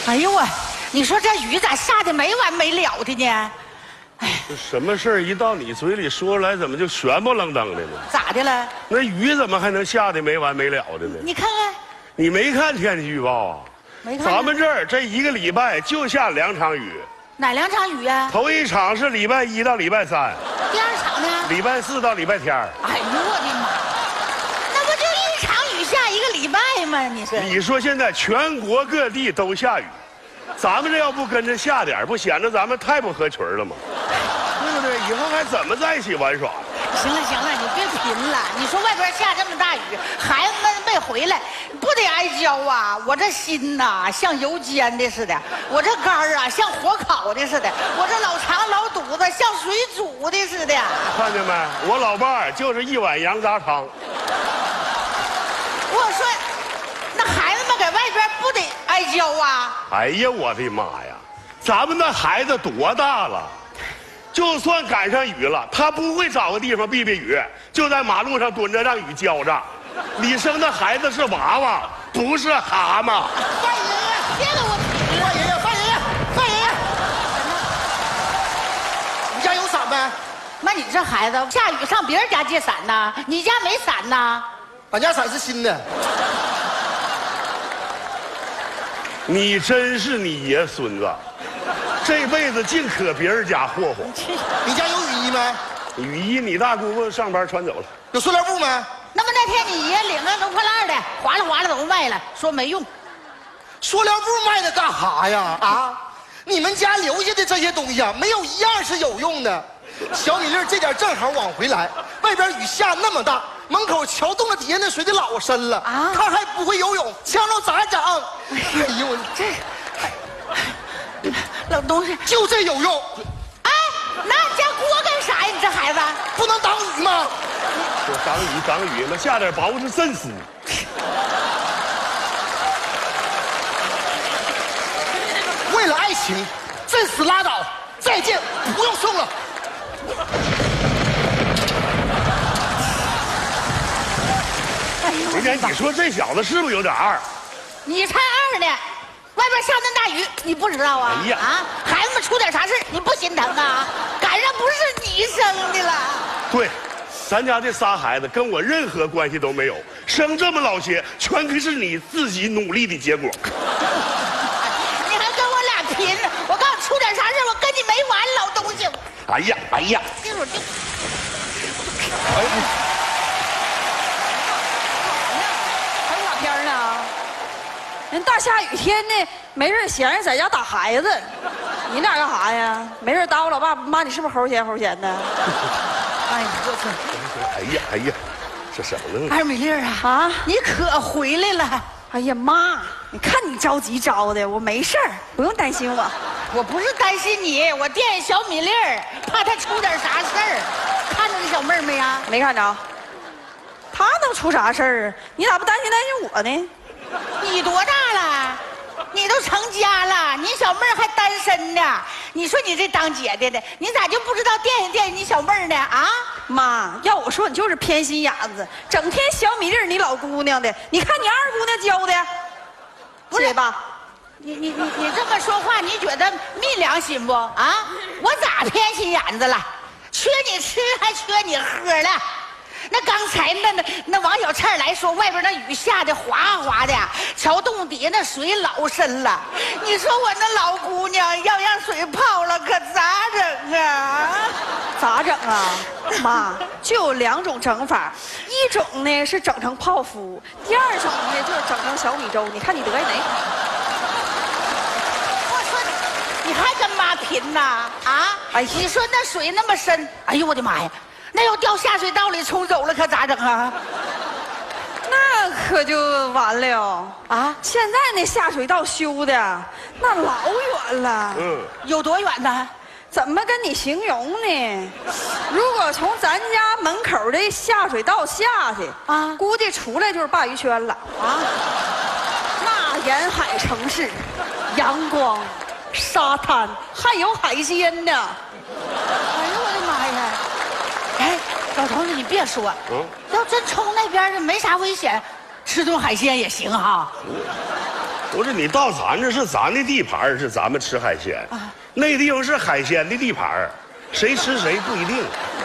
哎呦我，你说这雨咋下的没完没了的呢？哎， 这什么事儿一到你嘴里说出来，怎么就悬不愣登的呢？ 咋的了？ 那雨怎么还能下的没完没了的呢？ 你看看， 你没看天气预报啊？ 没看。 咱们这儿这一个礼拜就下2场雨。 哪2场雨啊？ 头一场是礼拜1到礼拜3， 第2场呢？ 礼拜4到礼拜天。 哎呦我的妈！那不就1场雨下1个礼拜吗？你说？ 你说现在全国各地都下雨，咱们这要不跟着下点，不显得咱们太不合群了吗？对不对？以后还怎么在一起玩耍？ 行了行了，你别贫了。你说外边下这么大雨，孩子们没回来，不得挨浇啊！我这心呐，像油煎的似的；我这肝啊，像火烤的似的；我这老肠老肚子像水煮的似的。 看见没？我老伴儿就是一碗羊杂汤。 我说，那孩子们在外边不得挨浇啊？ 哎呀，我的妈呀！咱们那孩子多大了？就算赶上雨了，他不会找个地方避避雨，就在马路上蹲着让雨浇着。你生的孩子是娃娃，不是蛤蟆。 范爷爷，别给我贫了！ 范爷爷，范爷爷，范爷爷，你家有伞没？ 妈，你这孩子下雨上别人家借伞呢？你家没伞呢？ 俺家伞是新的。 你真是你爷孙子，这辈子净搁别人家霍霍。 你家有雨衣没？ 雨衣你大姑姑上班穿走了。 有塑料布没？ 那么那天你爷领个nov破烂的，划拉划拉都卖了，说没用。 塑料布卖的干哈呀？啊，你们家留下的这些东西啊，没有一样是有用的。小米粒这点正好往回来，外边雨下那么大，门口桥洞的底下那水得老深了啊！他还不会游泳，枪着咋整？哎呦我这老东西就这有用。 哎，拿你家锅干啥呀？你这孩子不能挡雨吗？ 说挡雨，那下点薄是真湿。 为了爱情，真死拉倒，再见，不用送了。 人家你说这小子是不是有点二？ 你才2呢，外边下那么大雨，你不知道啊？ 哎呀啊，孩子们出点啥事你不心疼啊？赶上不是你生的了。 对，咱家这仨孩子跟我任何关系都没有，生这么老些，全可是你自己努力的结果。 你还跟我俩拼？我告诉你，出点啥事我跟你没完，老东西。 哎呀， 这会儿就。 哎， 还有哪片呢？人大下雨天呢，没事闲着在家打孩子，你俩干啥呀？没事耽误老爸妈，你是不是齁闲的？ 哎呀，我操！ 哎呀，这什么呢？ 二米粒啊，你可回来了！ 哎呀妈，你看你着急着的，我没事儿，不用担心我。 我不是担心你，我惦记小米粒儿，怕他出点啥事儿。看着那小妹儿没呀？ 没看着。他能出啥事儿啊？你咋不担心我呢？ 你多大了？你都成家了，你小妹儿还单身呢。你说你这当姐姐的，你咋就不知道惦记惦记你小妹儿呢？啊， 妈，要我说你就是偏心眼子，整天小米粒儿你老姑娘的，你看你二姑娘教的，不是吧？ 你这么说话，你觉得昧良心不？啊，我咋偏心眼子了？缺你吃还缺你喝了？那刚才那王小倩来说，外边那雨下的哗哗的，桥洞底下那水老深了。你说我那老姑娘要让水泡了，可咋整啊？ 咋整啊？妈，就有2种整法，一种呢是整成泡芙，第2种呢就是整成小米粥。你看你得意哪种？ 我说你还跟妈拼呐？啊？哎，你说那水那么深，哎呦我的妈呀！那要掉下水道里冲走了，可咋整啊？ 那可就完了啊！ 现在那下水道修的那老远了， 有多远呢？ 怎么跟你形容呢？如果从咱家门口的下水道下去啊，估计出来就是鲅鱼圈了啊！那沿海城市，阳光、沙滩，还有海鲜呢。 哎呦我的妈呀！哎，老头子，你别说，要真冲那边没啥危险，吃顿海鲜也行哈。 不是你到咱这是咱的地盘，是咱们吃海鲜啊。那地方是海鲜的地盘，谁吃谁不一定。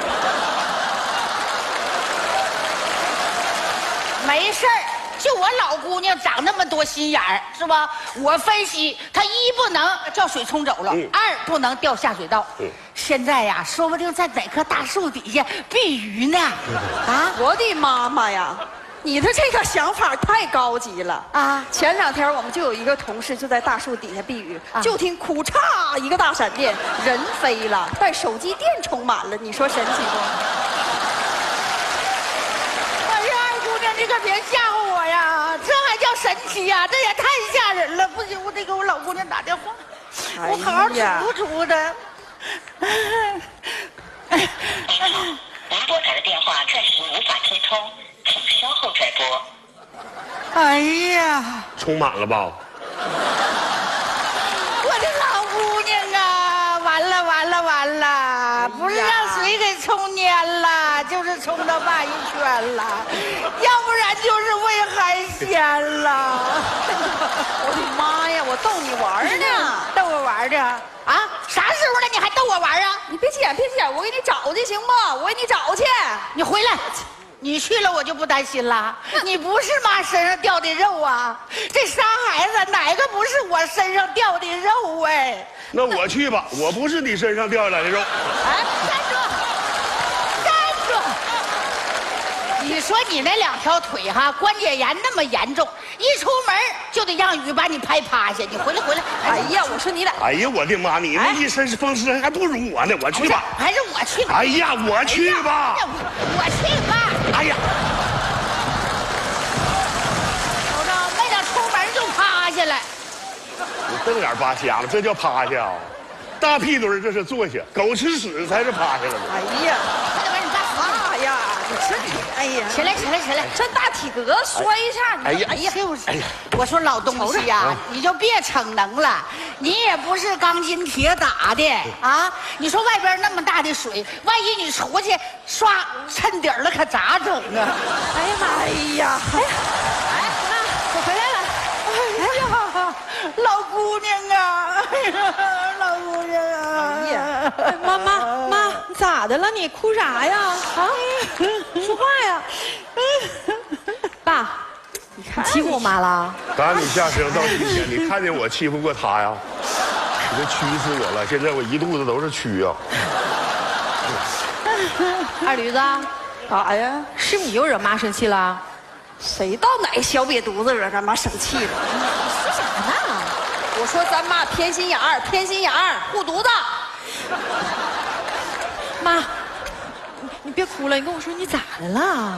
没事儿，就我老姑娘长那么多心眼儿，是吧？我分析，她一不能叫水冲走了，二不能掉下水道。现在呀，说不定在哪棵大树底下避雨呢。 啊，我的妈妈呀！你的这个想法太高级了啊！前2天我们就有一个同事就在大树底下避雨，就听哭嚓一个大闪电，人飞了，但手机电充满了。你说神奇不？ 哎呀，二姑娘，你可别吓唬我呀！这还叫神奇呀？这也太吓人了！不行，我得给我老姑娘打电话，我好好嘱嘱的。 您拨打的电话暂时无法接通。请稍后再拨。 哎呀， 充满了吧？ 我的老姑娘啊，完了完了完了！不是让水给冲蔫了，就是冲到鲅鱼圈了，要不然就是喂海鲜了。 我的妈呀！我逗你玩呢， 逗我玩的啊？啥时候了你还逗我玩啊？ 你别急眼，别急眼，我给你找去行不？我给你找去。 你回来。你去了我就不担心了。你不是妈身上掉的肉啊？这仨孩子哪个不是我身上掉的肉哎？ 那我去吧，我不是你身上掉下来的肉。 哎，站住！站住！你说你那2条腿哈，关节炎那么严重，一出门就得让雨把你拍趴下。你回来回来！ 哎呀，我说你俩， 哎呀，我的妈！你那一身风湿还不如我呢，我去吧。 还是我去吧。 哎呀，我去吧。 我去吧。 哎呀， 瞅瞅，没等出门就趴下来。 你瞪眼扒瞎了，这叫趴下啊？大屁墩这是坐下，狗吃屎才是趴下了。 哎呀， 快点把你爸妈呀，你这，哎呀， 起来起来起来！ 这大体格摔一下，你哎呀， 就是。我说老东西呀，你就别逞能了，你也不是钢筋铁打的啊！你说外边那么大的水，万一你出去刷蹭底儿了，可咋整啊？ 哎呀妈！哎呀！哎，妈，我回来了。 哎呀，老姑娘啊！哎呀，老姑娘啊！ 哎呀， 妈，你咋的了？你哭啥呀？啊，说话呀！爸，你欺负我妈了？ 打你下生到今天，你看见我欺负过她呀？你这蛆死我了！现在我一肚子都是蛆啊！ 二驴子， 啥呀？ 是你又惹妈生气了？ 谁到哪小瘪犊子惹咱妈生气了？ 说啥呢？ 我说咱妈偏心眼儿，偏心眼儿，护犊子。 妈，你别哭了，你跟我说你咋的了？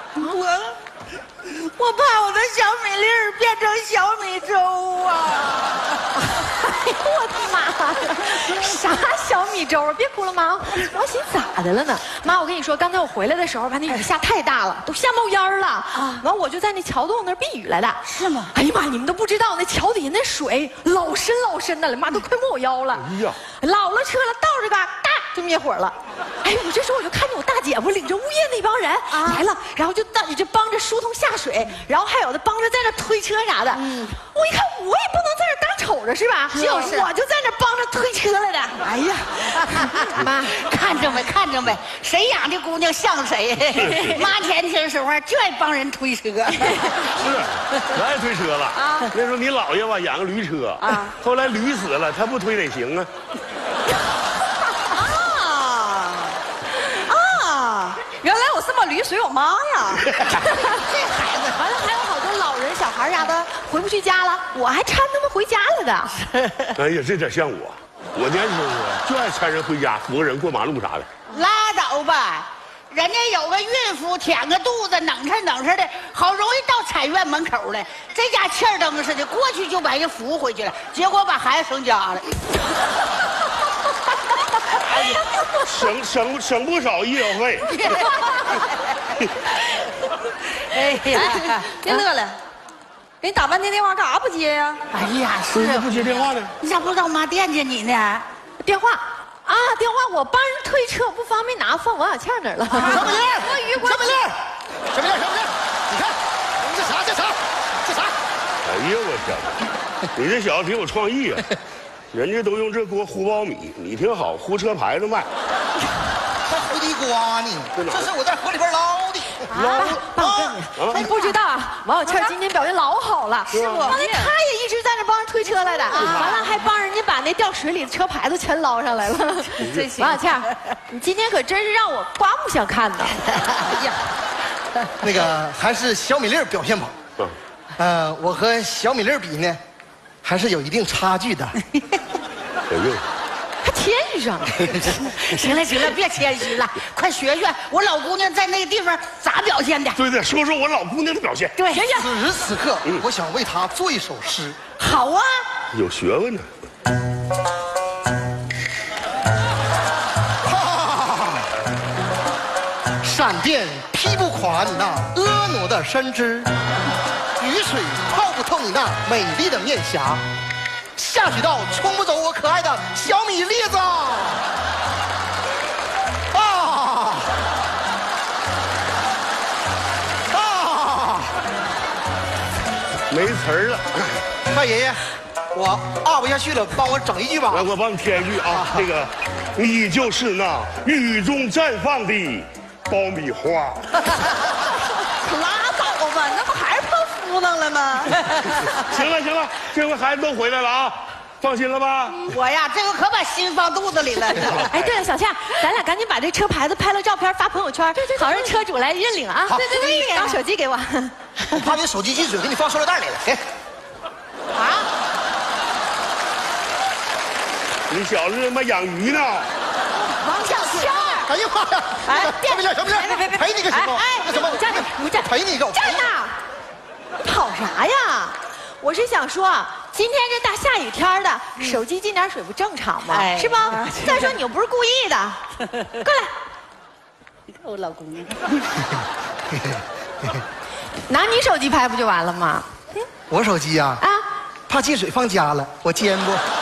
我怕我的小米粒儿变成小米粥啊！ 哎呦我的妈呀！啥小米粥啊？别哭了，妈，我寻思咋的了呢？妈，我跟你说，刚才我回来的时候，把那雨下太大了，都下冒烟了啊！完我就在那桥洞那儿避雨来的。 是吗？ 哎呀妈，你们都不知道，那桥底下那水老深老深的了，妈都快没我腰了。 哎呀， 老了车了，到这嘎哒就灭火了。哎，我这时候我就看见我大姐夫领着物业那帮人来了，然后就帮着疏通下水，然后还有的帮着在那推车啥的。我一看，我也不能在这当瞅着是吧？ 就是我就在那帮着推车来的。哎呀， 妈，看着没看着没？谁养的姑娘像谁？妈年轻时候就爱帮人推车。 是，咱也推车了啊。那时候你姥爷吧养个驴车啊，后来驴死了，他不推哪行啊？ 原来我这么驴随我妈呀！ 这孩子，完了还有好多老人、小孩啥的回不去家了，我还搀他们回家了的。 哎呀，这点像我，我年轻时候就爱搀人回家，扶个人过马路啥的。 拉倒吧，人家有个孕妇舔个肚子，冷哧冷哧的，好容易到产院门口了，这家气儿灯似的，过去就把人扶回去了，结果把孩子生家了。 省不少医疗费。 哎呀， 别乐了，给你打半天电话干啥不接呀？ 哎呀， 为啥不接电话呢？ 你咋不知道妈惦记你呢？ 电话啊，电话我帮人推车不方便拿，放王小倩那儿了。 小美丽，小美丽，你看，这啥？这啥？ 哎呦我天！ 你这小子挺有创意啊！人家都用这锅烀苞米，你挺好，烀车牌子卖。 还烀地瓜呢，这是我在河里边捞的。 爸，我跟你不知道啊，王小倩今天表现老好了，是不？刚才她也一直在那帮人推车来的，完了还帮人家把那掉水里的车牌子全捞上来了。王小倩，你今天可真是让我刮目相看呐！哎呀， 那个还是小米粒表现好。我和小米粒比呢，还是有一定差距的。 有用。 还谦虚上了。 行了，别谦虚了，快学学我老姑娘在那个地方咋表现的。 对，说说我老姑娘的表现。 对， 此时此刻，我想为她做一首诗。 好啊， 有学问呢。 闪电劈不垮你那婀娜的身姿，雨水泡不透你那美丽的面颊，下水道冲不走我可爱的小米粒子。 没词儿了。 大爷爷，我不下去了，帮我整一句吧。 来，我帮你添一句啊，那个，你就是那雨中绽放的爆米花。 拉倒吧，那不还是碰夫囊了吗？ 行了，这回孩子都回来了啊，放心了吧？ 我呀，这回可把心放肚子里了。 哎，对了，小倩，咱俩赶紧把这车牌子拍了照片发朋友圈，好让车主来认领啊。对，把手机给我。 我怕你手机进水，给你放塑料袋里了。给。 你小子他妈养鱼呢？ 王小倩， 哎呀妈呀！小米粒， 别， 赔你个什么？ 那什么，你站着，你站， 赔你一个。 站呐！跑啥呀？我是想说，今天这大下雨天的，手机进点水不正常吗？是吧？再说你又不是故意的，过来。 你看我老姑娘， 拿你手机拍不就完了吗？ 我手机呀， 啊， 怕进水放家了，我煎不。